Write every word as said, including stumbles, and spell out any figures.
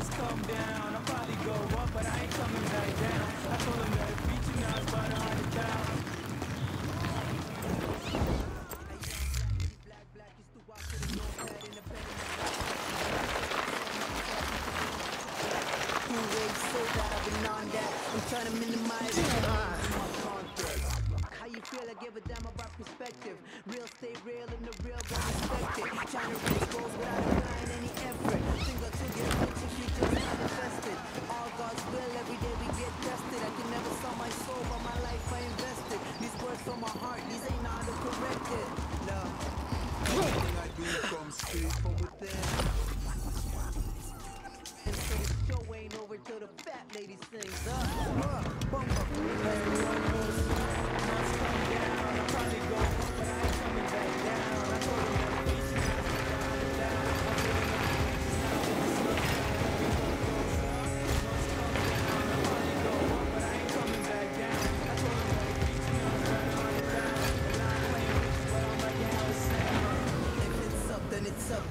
come down. I'll probably go up, but I ain't coming back down. I told him that if reaching out is about a hundred pounds. Two ways so that I've been on that. I'm trying to minimize my context. How you feel? I give a damn about perspective. Real stay real and the real gon' respect it. Trying to reach goals without applying any effort. Single to get rich if you just manifested. All God's will, every day we get tested. I can never sell my soul, but my life I invested. These words from my heart, these ain't auto-corrected. No. Everything I do comes straight from within. And so the show ain't over till the fat lady sings up.